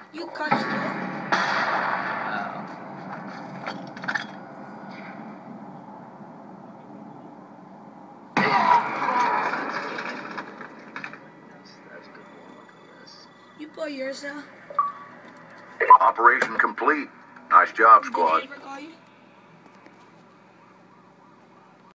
You cut it. You play yours now? Operation complete. Nice job, squad. Did he ever call you?